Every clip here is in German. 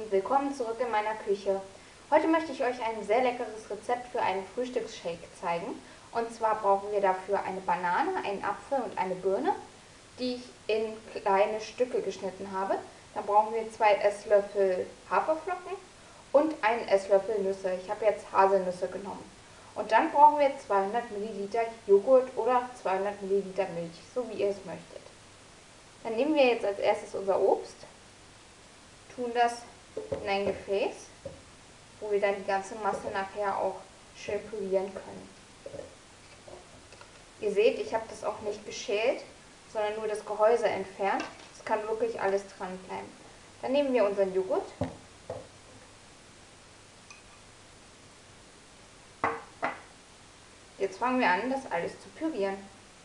willkommen zurück in meiner Küche. Heute möchte ich euch ein sehr leckeres Rezept für einen Frühstücksshake zeigen. Und zwar brauchen wir dafür eine Banane, einen Apfel und eine Birne, die ich in kleine Stücke geschnitten habe. Dann brauchen wir 2 Esslöffel Haferflocken und einen Esslöffel Nüsse. Ich habe jetzt Haselnüsse genommen. Und dann brauchen wir 200 Milliliter Joghurt oder 200 Milliliter Milch, so wie ihr es möchtet. Dann nehmen wir jetzt als erstes unser Obst, tun das in ein Gefäß, wo wir dann die ganze Masse nachher auch schön pürieren können. Ihr seht, ich habe das auch nicht geschält, sondern nur das Gehäuse entfernt. Es kann wirklich alles dran bleiben. Dann nehmen wir unseren Joghurt. Jetzt fangen wir an, das alles zu pürieren.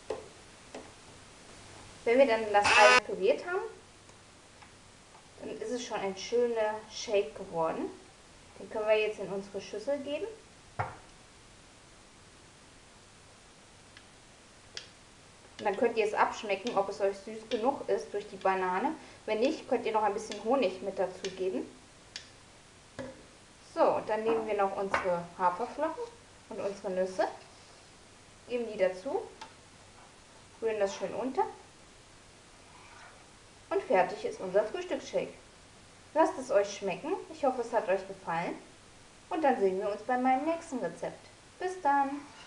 Wenn wir dann das alles püriert haben, dann ist es schon ein schöner Shake geworden. Den können wir jetzt in unsere Schüssel geben. Und dann könnt ihr es abschmecken, ob es euch süß genug ist durch die Banane. Wenn nicht, könnt ihr noch ein bisschen Honig mit dazu geben. So, und dann nehmen wir noch unsere Haferflocken und unsere Nüsse, geben die dazu, rühren das schön unter und fertig ist unser Frühstücksshake. Lasst es euch schmecken, ich hoffe es hat euch gefallen und dann sehen wir uns bei meinem nächsten Rezept. Bis dann!